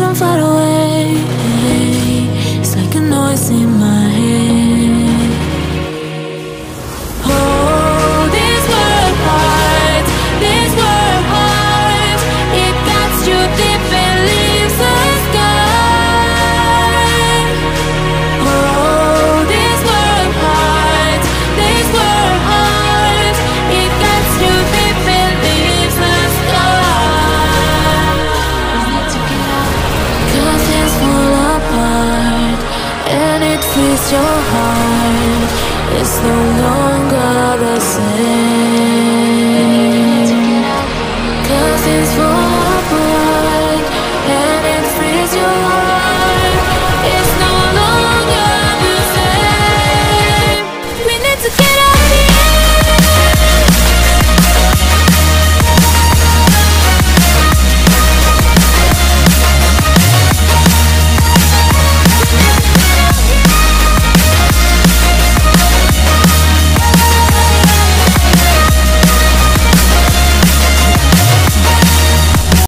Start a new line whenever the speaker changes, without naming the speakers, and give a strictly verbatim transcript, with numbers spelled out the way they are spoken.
from far away. It's like a noise in my head. Oh, this world hurts, this world hurts. It cuts you deep and leaves a scar. Oh, this world hurts, this world hurts. It cuts you deep and leaves a scar. Cause it's fall apart and it frees your heart. It's no longer the same. Cause it's fall apart and it frees your heart. It's no longer the same. We need to get out.